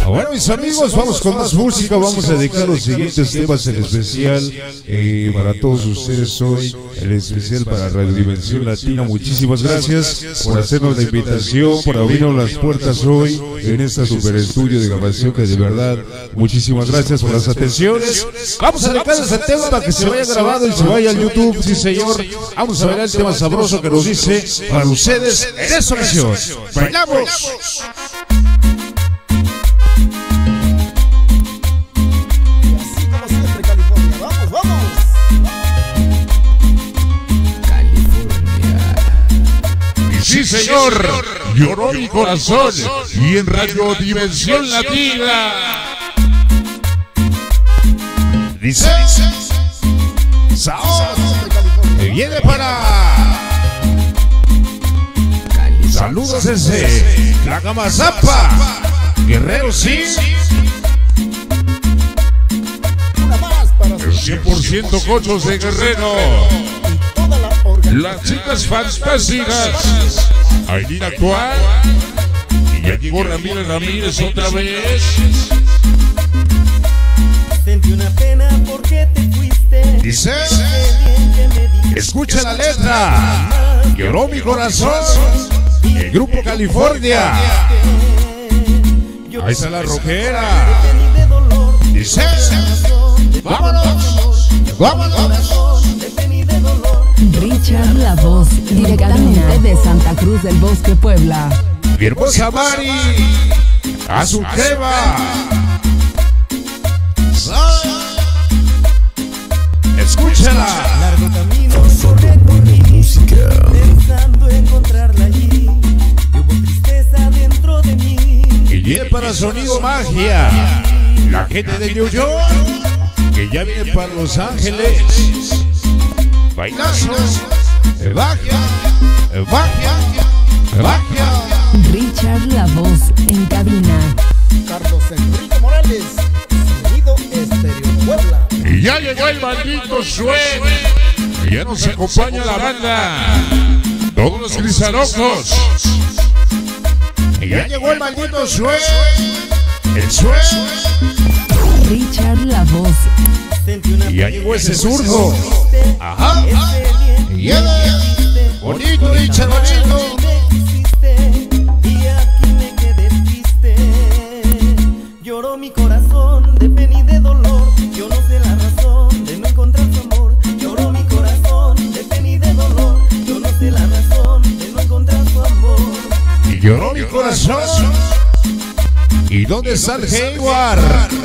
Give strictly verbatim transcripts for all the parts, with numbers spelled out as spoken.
Bueno, mis amigos, vamos con más música. Vamos a dedicar los siguientes temas en especial eh, para todos ustedes hoy, en especial para Radio Dimensión Latina. Muchísimas gracias por hacernos la invitación, por abrirnos las puertas hoy en este super estudio de grabación, que de verdad, muchísimas gracias por las atenciones. Vamos a dedicar ese tema para que se vaya grabado y se vaya al YouTube, sí señor. Vamos a ver el tema sabroso que nos dice para ustedes en esta ocasión. ¡Bailamos! Sí, señor, lloró mi corazón y en Radio Dimensión Latina. Dice Saúl, que viene para saludos desde la Gamazapa, Guerrero, sí. El cien por ciento cochos de Guerrero. Las chicas fantásticas, Ailín Actual, y ya llegó Ramírez Ramírez otra vez. Sentí una pena porque te fuiste. Dice, escucha la letra, lloró mi corazón, el grupo California. Ahí está la rojera. Dice, vámonos, vámonos. Richard La Voz, directamente de Santa Cruz del Bosque, Puebla. Mi hermosa Mari, a su crema. Escúchala. Largo camino recorrí, pensando encontrarla allí. Y hubo tristeza dentro de mí. Y viene para Sonido Magia, la gente de New York, que ya viene para Los Ángeles. Bailazos, magia, magia, magia. Richard La Voz en cabina. Carlos Enrique Morales, Sonido Estéreo Puebla. Y ya llegó el maldito Sued. Ya nos acompaña la banda. Todos los grisarojos. Y ya llegó el maldito Sued. El Sued. Richard La Voz. Y ya llegó ese zurdo. Ajá. Y ya. Bonito, Richard, bonito. Y aquí me quedé triste. Lloró mi corazón de pena y de dolor. Yo no sé la razón de no encontrar su amor. Lloró mi corazón de pena y de dolor. Yo no sé la razón de no encontrar su amor. Y lloró mi corazón. ¿Y dónde está el Hayward?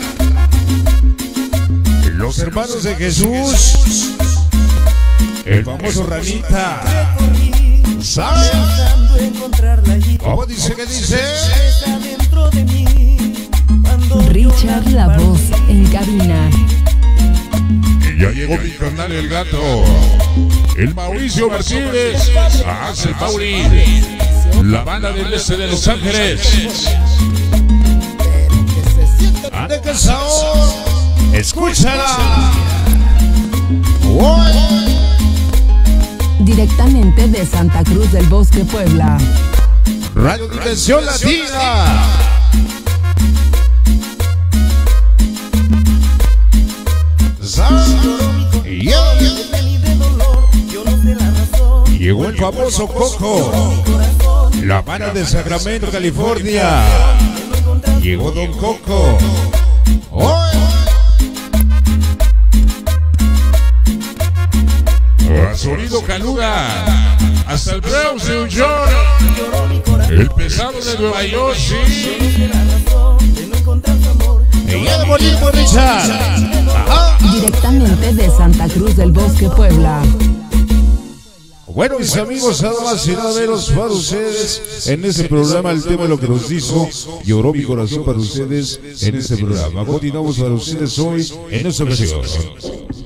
Los hermanos de Jesús, el famoso Ranita. ¿Sabe? ¿Cómo dice que dice? Richard La Voz en cabina. Y ya llegó mi carnal el gato, el Mauricio Martínez, hace Mauri, la banda del este de Los Ángeles. ¡Ande que Saúl! ¡Escúchala! Directamente de Santa Cruz del Bosque, Puebla. Radio Dimensión Latina. Llegó el famoso Coco, la banda de Sacramento, California. Llegó Don Coco. ¡Oh! A Sonido Caluga, hasta el Bronx, New York, el pesado de Nueva York, sí. ¡Ella de bonito, Richard! Ajá. Directamente de Santa Cruz del Bosque, Puebla. Bueno, mis amigos, nada más y nada menos para ustedes en este programa, el tema de lo que nos dijo, lloró mi corazón para ustedes en este programa. Continuamos para ustedes hoy en esta ocasión.